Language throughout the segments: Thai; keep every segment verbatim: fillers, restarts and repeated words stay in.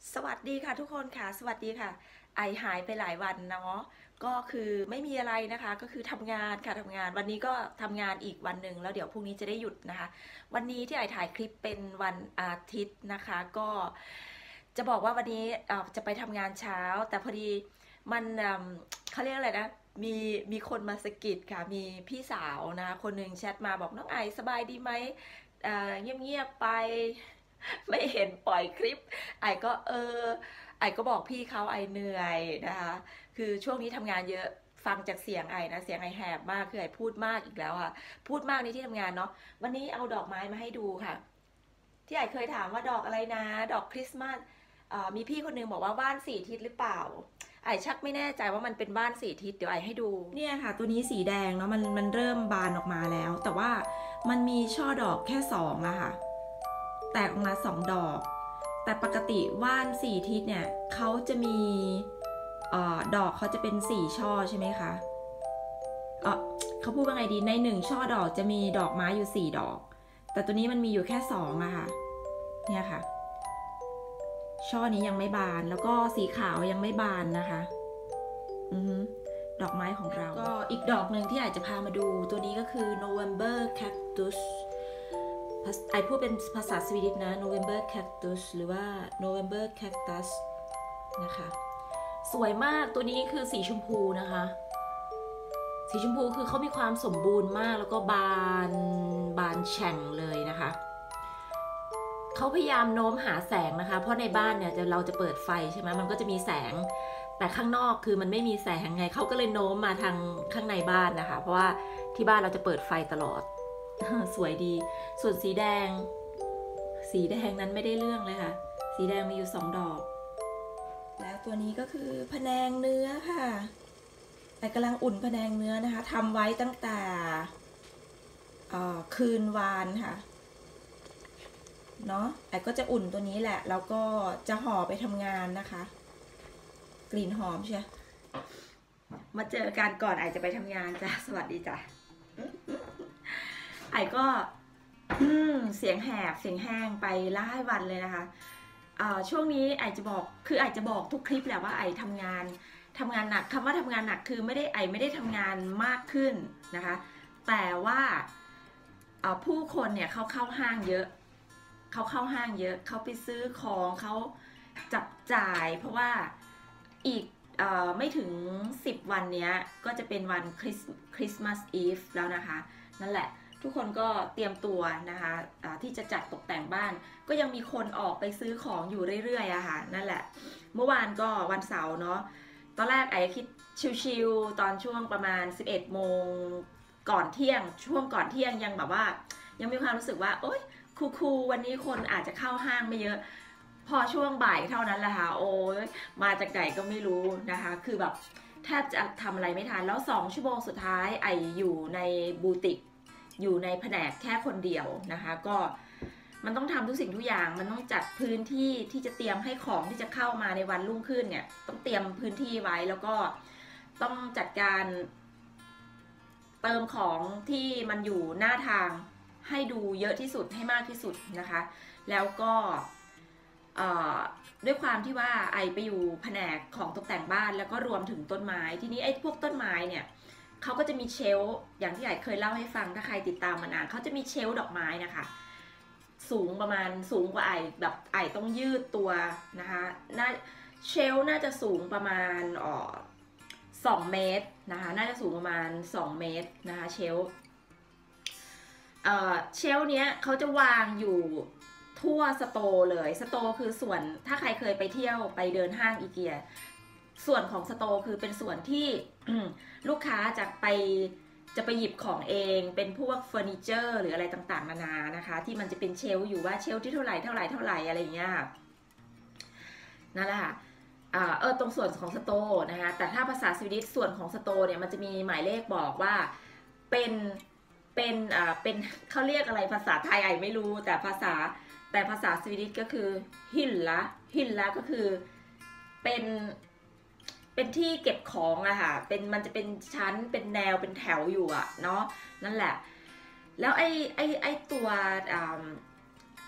สวัสดีค่ะทุกคนค่ะสวัสดีค่ะไอหายไปหลายวันเนาะก็คือไม่มีอะไรนะคะก็คือทำงานค่ะทำงานวันนี้ก็ทำงานอีกวันหนึ่งแล้วเดี๋ยวพรุ่งนี้จะได้หยุดนะคะวันนี้ที่ไอถ่ายคลิปเป็นวันอาทิตย์นะคะก็จะบอกว่าวันนี้จะไปทำงานเช้าแต่พอดีมันเขาเรียกอะไรนะมีมีคนมาสะกิดค่ะมีพี่สาวนะคนหนึ่งแชทมาบอกน้องไอสบายดีไหมเงียบๆไปไม่เห็นปล่อยคลิปไอก็เออไอก็บอกพี่เขาไอเหนื่อยนะคะคือช่วงนี้ทำงานเยอะฟังจากเสียงไอนะเสียงไอแหบมากคือไอพูดมากอีกแล้วค่ะพูดมากในที่ทำงานเนาะวันนี้เอาดอกไม้มาให้ดูค่ะที่ไอเคยถามว่าดอกอะไรนะดอกคริสต์มาสมีพี่คนนึงบอกว่าบ้านสี่ทิศหรือเปล่าไอชักไม่แน่ใจว่ามันเป็นบ้านสี่ทิศเดี๋ยวไอให้ดูเนี่ยค่ะตัวนี้สีแดงเนาะมันมันเริ่มบานออกมาแล้วแต่ว่ามันมีช่อดอกแค่สองอะค่ะแตกออกมาสองดอกแต่ปกติว่านสี่ทิศเนี่ยเขาจะมีออดอกเขาจะเป็นสี่ช่อใช่ไหมคะเออเขาพูดว่าไงดีในหนึ่งช่อดอกจะมีดอกไม้อยู่สี่ดอกแต่ตัวนี้มันมีอยู่แค่สองอะค่ะเนี่ยค่ะช่อนี้ยังไม่บานแล้วก็สีขาวยังไม่บานนะคะอือดอกไม้ของเราก็อีกดอกหนึ่งที่อาจจะพามาดูตัวนี้ก็คือ November Cactusไอพูดเป็นภาษาสวีดิชนะ November Cactus หรือว่า November Cactus นะคะสวยมากตัวนี้คือสีชมพูนะคะสีชมพูคือเขามีความสมบูรณ์มากแล้วก็บานบานแฉ่งเลยนะคะเขาพยายามโน้มหาแสงนะคะเพราะในบ้านเนี่ยเราจะเปิดไฟใช่ไหมมันก็จะมีแสงแต่ข้างนอกคือมันไม่มีแสงไงเขาก็เลยโน้มมาทางข้างในบ้านนะคะเพราะว่าที่บ้านเราจะเปิดไฟตลอดสวยดีส่วนสีแดงสีแดงนั้นไม่ได้เรื่องเลยค่ะสีแดงมีอยู่สองดอกแล้วตัวนี้ก็คือพะแนงเนื้อค่ะแต่กำลังอุ่นพะแนงเนื้อนะคะทำไว้ตั้งแต่คืนวานค่ะเนาะไอ้ก็จะอุ่นตัวนี้แหละแล้วก็จะห่อไปทำงานนะคะกลิ่นหอมใช่มาเจอกันก่อนไอจะไปทำงานจ้ะสวัสดีจ้ะไอก็เสียงแหบเสียงแห้งไปหลายวันเลยนะคะช่วงนี้ไอจะบอกคือไอจะบอกทุกคลิปแหละว่าไอทำงานทำงานหนักคำว่าทำงานหนักคือไม่ได้ไอไม่ได้ทำงานมากขึ้นนะคะแต่ว่าผู้คนเนี่ยเขาเข้าห้างเยอะเขาเข้าห้างเยอะเขาไปซื้อของเขาจับจ่ายเพราะว่าอีกอไม่ถึงสิบวันนี้ก็จะเป็นวันคริสต์มาสอีฟแล้วนะคะนั่นแหละทุกคนก็เตรียมตัวนะคะะที่จะจัดตกแต่งบ้านก็ยังมีคนออกไปซื้อของอยู่เรื่อยๆอะค่ะนั่นแหละเมื่อวานก็วันเสาร์เนาะตอนแรกไอ้คิดชิลๆตอนช่วงประมาณสิบเอ็ดโมงก่อนเที่ยงช่วงก่อนเที่ยงยังแบบว่ายังมีความรู้สึกว่าโอ๊ยคูลๆวันนี้คนอาจจะเข้าห้างไม่เยอะพอช่วงบ่ายเท่านั้นแหละค่ะโอ้ยมาจากไหนก็ไม่รู้นะคะคือแบบแทบจะทำอะไรไม่ทันแล้วสองชั่วโมงสุดท้ายไออยู่ในบูติกอยู่ในแผนกแค่คนเดียวนะคะก็มันต้องทำทุกสิ่งทุกอย่างมันต้องจัดพื้นที่ที่จะเตรียมให้ของที่จะเข้ามาในวันรุ่งขึ้นเนี่ยต้องเตรียมพื้นที่ไว้แล้วก็ต้องจัดการเติมของที่มันอยู่หน้าทางให้ดูเยอะที่สุดให้มากที่สุดนะคะแล้วก็ด้วยความที่ว่าไอไปอยู่แผนกของตกแต่งบ้านแล้วก็รวมถึงต้นไม้ทีนี้ไอ้พวกต้นไม้เนี่ยเขาก็จะมีเชลฟ์อย่างที่ไอเคยเล่าให้ฟังถ้าใครติดตามมานานเขาจะมีเชลฟ์ดอกไม้นะคะสูงประมาณสูงกว่าไอแบบไอต้องยืดตัวนะคะน่าเชลฟ์น่าจะสูงประมาณอ๋อสองเมตรนะคะน่าจะสูงประมาณสองเมตรนะคะเชลฟ์เชลฟ์เนี้ยเขาจะวางอยู่ทั่วสโตร์เลยสโตร์คือส่วนถ้าใครเคยไปเที่ยวไปเดินห้างอีเกียส่วนของสโตร์คือเป็นส่วนที่ลูกค้าจะไปจะไปหยิบของเองเป็นพวกเฟอร์นิเจอร์หรืออะไรต่างๆนานานะคะที่มันจะเป็นเชลฟ์อยู่ว่าเชลฟ์ที่เท่าไหร่เท่าไหร่เท่าไหร่อะไรอย่างเงี้ยนั่นแหละค่ะเออตรงส่วนของสโตร์นะคะแต่ถ้าภาษาสวีดิชส่วนของสโตร์เนี่ยมันจะมีหมายเลขบอกว่าเป็นเป็นอ่าเป็นเขาเรียกอะไรภาษาไทยไอไม่รู้แต่ภาษาแต่ภาษาสวีดิชก็คือหินละหินละก็คือเป็นเป็นที่เก็บของอะค่ะเป็นมันจะเป็นชั้นเป็นแนวเป็นแถวอยู่อะเนาะนั่นแหละแล้วไอ้ไอ้ไอ้ตัว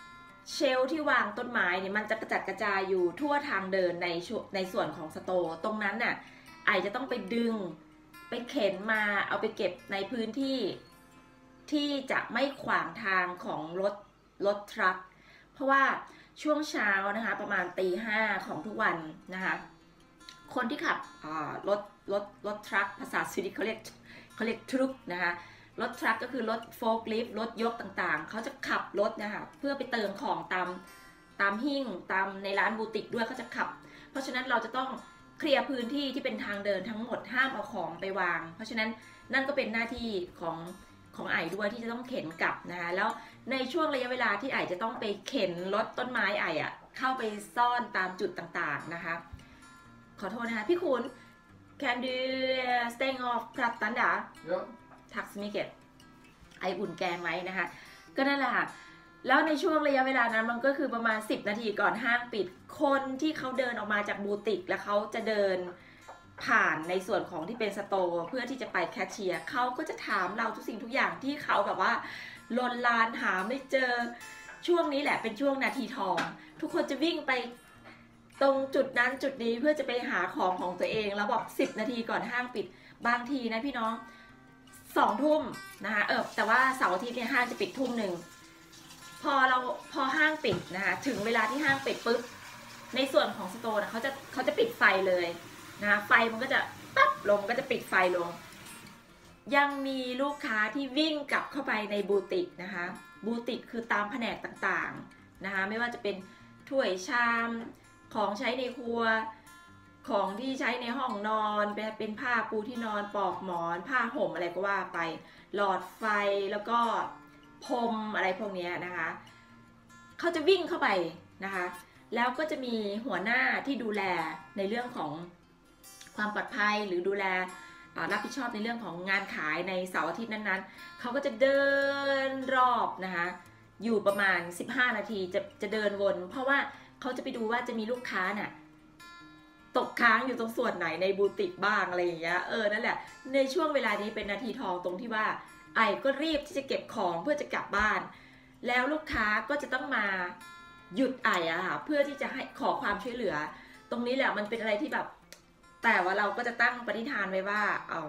เชลฟ์ที่วางต้นไม้เนี่ยมันจะกระจัดกระจายอยู่ทั่วทางเดินในในส่วนของสโตร์ตรงนั้นน่ะไอจะต้องไปดึงไปเข็นมาเอาไปเก็บในพื้นที่ที่จะไม่ขวางทางของรถรถทรัคเพราะว่าช่วงเช้านะคะประมาณตีห้าของทุกวันนะคะคนที่ขับรถรถรถทรัคภาษาสวีดิชเขาเรียกเขาเรียกทรุกนะคะรถทรัคก็คือรถโฟล์คลิฟต์รถยกต่างๆเขาจะขับรถนะคะเพื่อไปเติมของตามตามหิ้งตามในร้านบูติกด้วยเขาจะขับเพราะฉะนั้นเราจะต้องเคลียร์พื้นที่ที่เป็นทางเดินทั้งหมดห้ามเอาของไปวางเพราะฉะนั้นนั่นก็เป็นหน้าที่ของของไอด้วยที่จะต้องเข็นกลับนะคะแล้วในช่วงระยะเวลาที่ไอจะต้องไปเข็นรถต้นไม้ไออะเข้าไปซ่อนตามจุดต่างๆนะคะขอโทษนะคะพี่คุณ can do staying off พรัตตันดาทักสมิเกตไออุ่นแกงไหมนะคะก็นั่นแหละค่ะแล้วในช่วงระยะเวลานั้นมันก็คือประมาณสิบนาทีก่อนห้างปิดคนที่เขาเดินออกมาจากบูติกแล้วเขาจะเดินผ่านในส่วนของที่เป็นสโตร์เพื่อที่จะไปแคชเชียร์เขาก็จะถามเราทุกสิ่งทุกอย่างที่เขาแบบว่าลนลานหาไม่เจอช่วงนี้แหละเป็นช่วงนาทีทองทุกคนจะวิ่งไปตรงจุดนั้นจุดนี้เพื่อจะไปหาของของตัวเองแล้วบอกสิบนาทีก่อนห้างปิดบางทีนะพี่น้องสองทุ่มนะคะเออแต่ว่าเสาร์อาทิตย์เนี่ยห้างจะปิดทุ่มหนึ่งพอเราพอห้างปิดนะคะถึงเวลาที่ห้างปิดปุ๊บในส่วนของสโตร์นะเขาจะเขาจะปิดไฟเลยนะคะไฟมันก็จะปั๊บลงก็จะปิดไฟลงยังมีลูกค้าที่วิ่งกลับเข้าไปในบูติกนะคะบูติกคือตามแผนกต่างๆนะคะไม่ว่าจะเป็นถ้วยชามของใช้ในครัวของที่ใช้ในห้องนอนเป็นผ้าปูที่นอนปลอกหมอนผ้าห่มอะไรก็ว่าไปหลอดไฟแล้วก็พรมอะไรพวกนี้นะคะเขาจะวิ่งเข้าไปนะคะแล้วก็จะมีหัวหน้าที่ดูแลในเรื่องของความปลอดภัยหรือดูแลรับผิดชอบในเรื่องของงานขายในเสาร์อาทิตย์นั้นๆเขาก็จะเดินรอบนะคะอยู่ประมาณสิบห้านาทีจะจะเดินวนเพราะว่าเขาจะไปดูว่าจะมีลูกค้าน่ะตกค้างอยู่ตรงส่วนไหนในบูติกบ้างอะไรอย่างเงี้ยเออนั่นแหละในช่วงเวลานี้เป็นนาทีทองตรงที่ว่าไอก็รีบที่จะเก็บของเพื่อจะกลับบ้านแล้วลูกค้าก็จะต้องมาหยุดไออะค่ะเพื่อที่จะให้ขอความช่วยเหลือตรงนี้แหละมันเป็นอะไรที่แบบแต่ว่าเราก็จะตั้งปณิธานไว้ว่า um,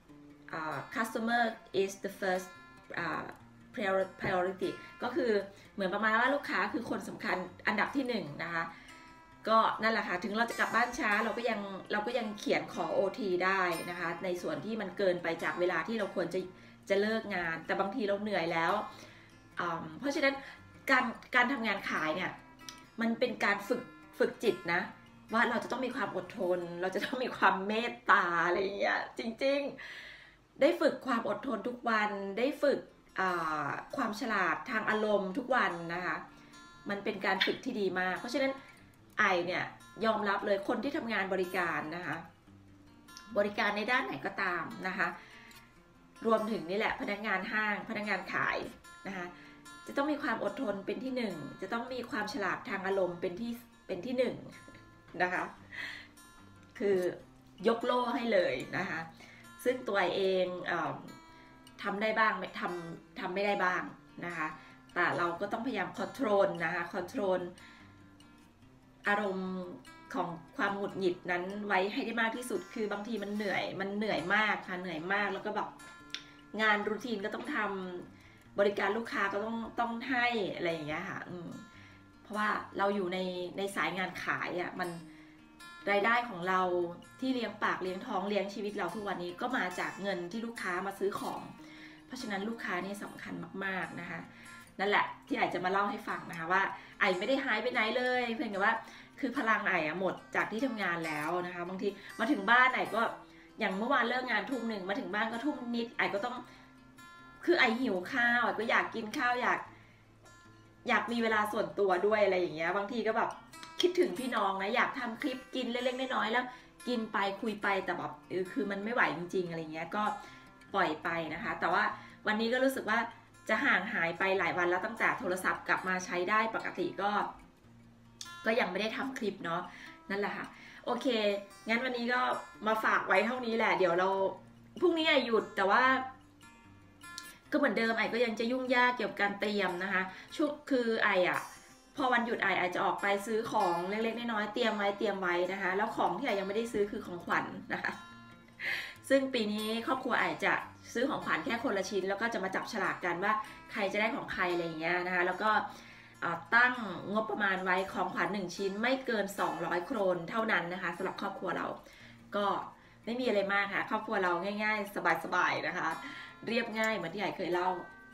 uh, customer is the first uh, priority ก็คือเหมือนประมาณว่าลูกค้าคือคนสำคัญอันดับที่หนึ่งนะคะก็นั่นแหละค่ะถึงเราจะกลับบ้านช้าเราก็ยังเราก็ยังเขียนขอ โอ ที ได้นะคะในส่วนที่มันเกินไปจากเวลาที่เราควรจะจะเลิกงานแต่บางทีเราเหนื่อยแล้วเพราะฉะนั้นการการทำงานขายเนี่ยมันเป็นการฝึกฝึกจิตนะว่าเราจะต้องมีความอดทนเราจะต้องมีความเมตตาอะไรอย่างเงี้ยจริงๆได้ฝึกความอดทนทุกวันได้ฝึกความฉลาดทางอารมณ์ทุกวันนะคะมันเป็นการฝึกที่ดีมากเพราะฉะนั้นไอเนี่ยยอมรับเลยคนที่ทำงานบริการนะคะบริการในด้านไหนก็ตามนะคะรวมถึงนี่แหละพนักงานห้างพนักงานขายนะคะจะต้องมีความอดทนเป็นที่หนึ่งจะต้องมีความฉลาดทางอารมณ์เป็นที่เป็นที่หนึ่งนะคะคือยกโล่ให้เลยนะคะซึ่งตัวเองเอ่อทำได้บ้างไม่ทำทำไม่ได้บ้างนะคะแต่เราก็ต้องพยายามคอนโทรลนะคะคอนโทรลอารมณ์ของความหงุดหงิดนั้นไว้ให้ได้มากที่สุดคือบางทีมันเหนื่อยมันเหนื่อยมากค่ะเหนื่อยมากแล้วก็แบบงานรูทีนก็ต้องทำบริการลูกค้าก็ต้องต้องให้อะไรอย่างเงี้ยค่ะอืมเพราะว่าเราอยู่ในในสายงานขายอ่ะมันรายได้ของเราที่เลี้ยงปากเลี้ยงท้องเลี้ยงชีวิตเราทุกวันนี้ก็มาจากเงินที่ลูกค้ามาซื้อของเพราะฉะนั้นลูกค้านี่สำคัญมากๆนะคะนั่นแหละที่ไอจะมาเล่าให้ฟังนะคะว่าไอไม่ได้หายไปไหนเลยเพียงแต่ว่าคือพลังไออะหมดจากที่ทำงานแล้วนะคะบางทีมาถึงบ้านไอก็อย่างเมื่อวานเลิกงานทุ่มหนึ่งมาถึงบ้านก็ทุ่มนิดไอก็ต้องคือไอหิวข้าวไอก็อยากกินข้าวอยากอยากมีเวลาส่วนตัวด้วยอะไรอย่างเงี้ยบางทีก็แบบคิดถึงพี่น้องนะอยากทำคลิปกินเล็กๆน้อยๆแล้วกินไปคุยไปแต่แบบเออคือมันไม่ไหวจริงๆอะไรเงี้ยก็ปล่อยไปนะคะแต่ว่าวันนี้ก็รู้สึกว่าจะห่างหายไปหลายวันแล้วตั้งแต่โทรศัพท์กลับมาใช้ได้ปกติก็ก็ยังไม่ได้ทำคลิปเนาะนั่นแหละค่ะโอเคงั้นวันนี้ก็มาฝากไว้เท่านี้แหละเดี๋ยวเราพรุ่งนี้ไอหยุดแต่ว่าก็เหมือนเดิมไอก็ยังจะยุ่งยากเกี่ยวกับการเตรียมนะคะชุดคือไออะพอวันหยุดไอไอจะออกไปซื้อของเล็กๆน้อยๆเตรียมไว้เตรียมไว้นะคะแล้วของที่ไอยังไม่ได้ซื้อคือของขวัญ นะคะซึ่งปีนี้ครอบครัวไอจะซื้อของขวัญแค่คนละชิ้นแล้วก็จะมาจับฉลากกันว่าใครจะได้ของใครอะไรอย่างเงี้ยนะคะแล้วก็ตั้งงบประมาณไว้ของขวัญหนึ่งชิ้นไม่เกินสองร้อยโครนเท่านั้นนะคะสำหรับครอบครัวเราก็ไม่มีอะไรมากค่ะครอบครัวเราง่ายๆสบายๆนะคะเรียบง่ายเหมือนที่ไอเคยเล่า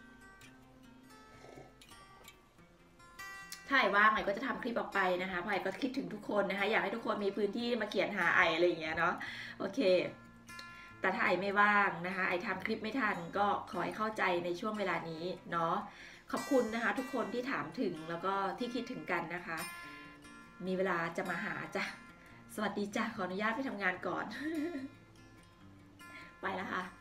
ถ้าไอว่างไอก็จะทำคลิปออกไปนะคะเพราะไอก็คิดถึงทุกคนนะคะอยากให้ทุกคนมีพื้นที่มาเขียนหาไออะไรอย่างเงี้ยเนาะโอเคแต่ถ้าไอไม่ว่างนะคะไอทำคลิปไม่ทันก็ขอให้เข้าใจในช่วงเวลานี้เนาะขอบคุณนะคะทุกคนที่ถามถึงแล้วก็ที่คิดถึงกันนะคะมีเวลาจะมาหาจ้ะสวัสดีจ้ะขออนุญาตไปทำงานก่อนไปแล้วค่ะ